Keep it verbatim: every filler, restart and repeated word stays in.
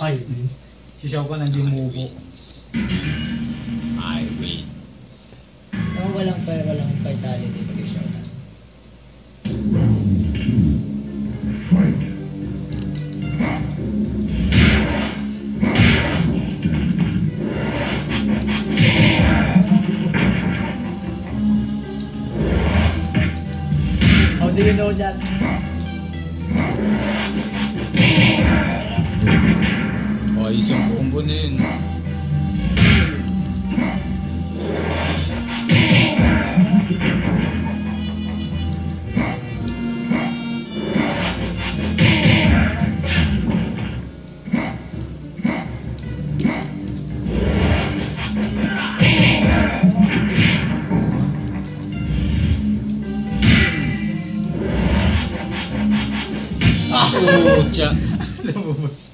Ay, si Xiao Quan ang dimubo. I win. Oh, walang pa, walang vitality pag i-show na. How do you know that? Oh, isang combo na yun. Oh, tsa. Lumubos.